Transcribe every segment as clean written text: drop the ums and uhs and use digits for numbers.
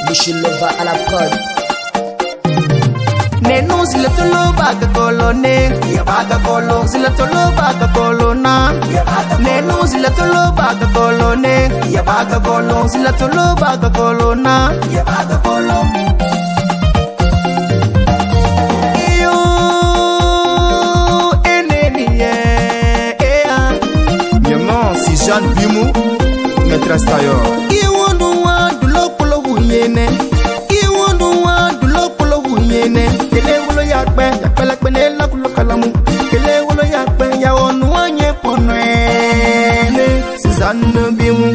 Monsieur Leva à la prod. Nenu ziletolo baga kolone, ya baga kolo ziletolo baga kolona. Nenu ziletolo baga kolone, ya baga kolo ziletolo baga kolona. Ya baga kolo. Iyo eneni ea. Miement si Jeanne Bimou, maîtresse tailleur. Iwonu wa dulokolo huyene. Iwonu wa dulokolo huyene. Kele wulo yakpe, yakpele kpene la kulo kalamu. Kele wulo yakpe, ya onu anye ponwene. Suzanne Bimou.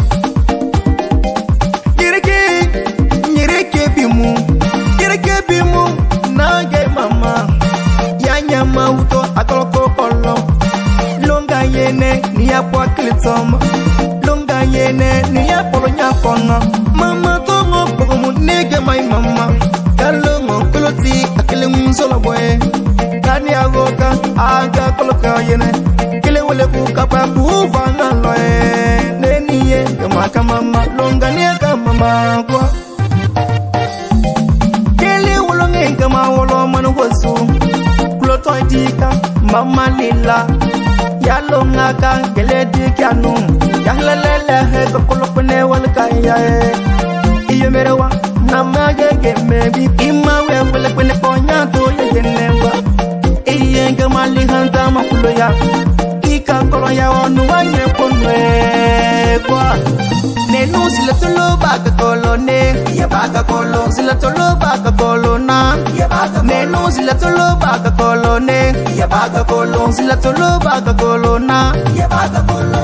Nyereke Bimou. Nyereke Bimou. Nage mama. Yanya mauto akoloko kolo. Longa yene ni apwa klitoma. Longa yene ni apolo nyafonga. Mama tongo pogomu nege mai mama. Kalongo koloti akele msolo boy. Kani agoka aga koloka yene. Kele wele kukapa kuvanga loe. Neniye kama mama longa ni mama kwa. Kele wolonge kama wolo manu wasu. Kuloto dika mama lila. Yalo ngaka kele dikianu. Yahlelele he kolopene walkaya. Iyo merewa nama yege mebi ima we wele kwene ponya to yege nemba. Iye ngamali handa makulo ya. Ika kolo ya onu wanye ponwe kwa. Nenu ziletolo baga kolone, ya baga kolo ziletolo baga kolona. Nenu ziletolo baga kolone, ya baga kolo ziletolo baga kolona. Ya baga kolo.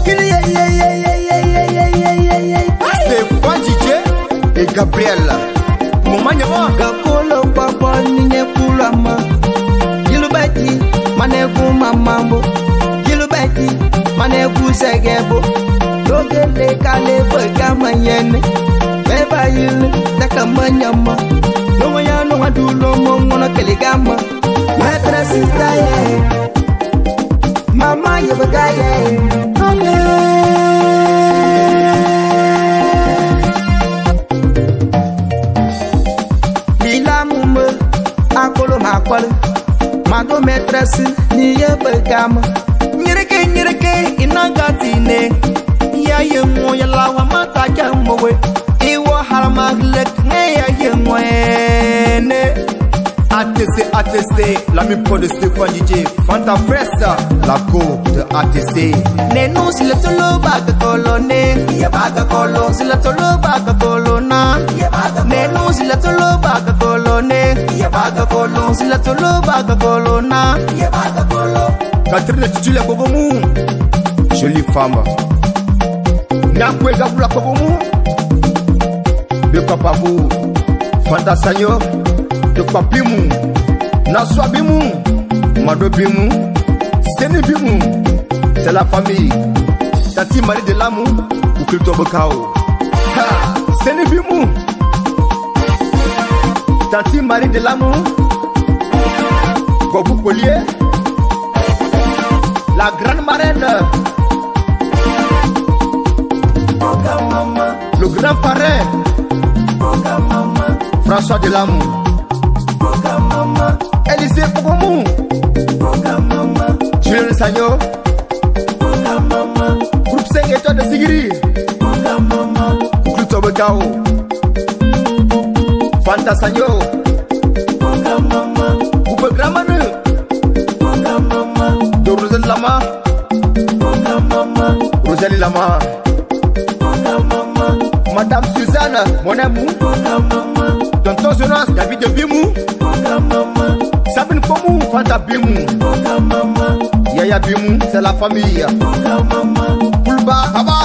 C'est quoi DJ et Gabriel. Maman Nyama. Gakolo papa ninye kulama. Gilubati maneku mamambo. Gilubati maneku segebo. Dogele kale pegama yene. Beba yile takamanyama. No ya no adulo mongono keligama. Maîtresse taye. Mama yebagaye. Lila mume akolo makwale. Mado maîtresse ni yebagama. Nyereke inagatine. Ya yemo ya lawa mata jamowe. Iwo haramaglek ne ya yemwene. ATC, l'ami pro de Stéphane DJ. Fanta Fresta, la go de ATC. Nenu ziletolo baga kolone. Ya baga kolo ziletolo baga kolona. Nenu ziletolo baga kolone. Ya baga kolo ziletolo baga kolona. Ya baga kolo. Catherine Titule Kobomu, jolie femme. Nakwe Gabula Kobomu, de Papabou, Fanta Sanyo, de Papimu, Naswa Bimou, Mado Bimou, Seni Bimou, c'est la famille. Tati Marie de Lamou, ou Kilto Bokao. Seni Bimou, Tati Marie de Lamou, Gobou Collier. La grande marraine, le grand parrain, François Delamou, Élisée Pogomou, Julien Sagno, Groupe 5 étoiles de Sigiri, Groupe Tobekao, Fanta Sagno, Groupe Gramane, de Rosalie Lama, Rosalie Lama, Madame Suzanne, mon amour, Tonton Jonas, David de Bimou, Sabine Komou, Fanta Bimou, Yaya Bimou, c'est la famille, Poulba, Haba,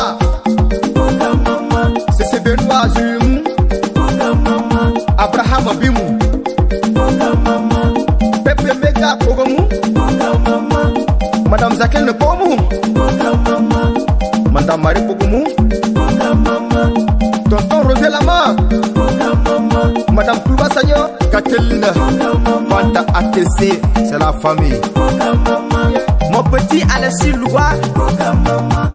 c'est Benoît Jumou, Abraham Bimou, Pepe Mega Pogomou, Madame Zakel Pomou, Madame Marie Pogomou, Tonton Rosé Lama, Madame Poulba Sagno, Catherine, Fanta ATC, c'est la famille. Mon petit Alessi Loua.